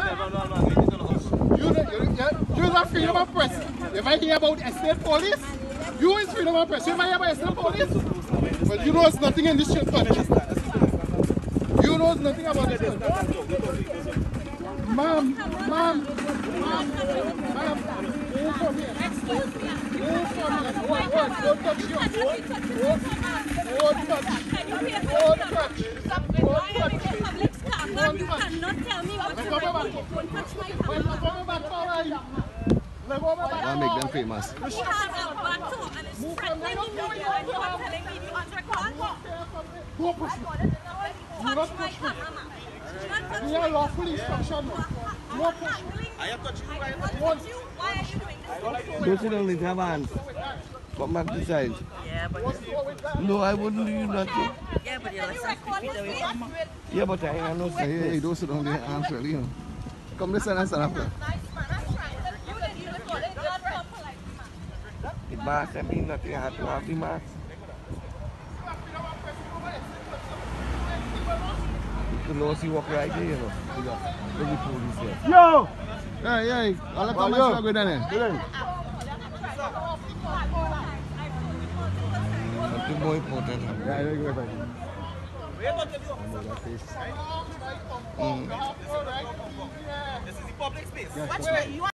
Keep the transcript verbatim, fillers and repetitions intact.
You, you, you are freedom of press. If I hear about estate police, you is freedom of press. If I hear about estate police, well, you know it's nothing in this shit country. You know nothing about it. Ma'am, ma'am, ma'am, ma'am, move from here. Excuse me. Move from here. What, what? Don't touch your phone. Don't touch. Don't touch. Don't touch. You cannot tell me what to do. Don't touch my camera. I'll make them famous. He has a battle and is threatening me and you are telling me you want to record? Don't push me. Touch my camera. We are lawful instruction now. No push me. I have touched you. Why are you doing this? Don't sit on the table. Come back this side. Yeah, but no, I wouldn't do that. Yeah, but you're like six feet away from me. Yeah, but I am not saying, hey, don't sit on the arms, really. You know. Come listen and stand up. The mask, I mean, nothing. I have to have the mask. You know, see walk right there, you know. Look at the police here. Yo! Hey, hey, all the comments are good, then. Something more important. Yeah, very good. Mm. This is the public space.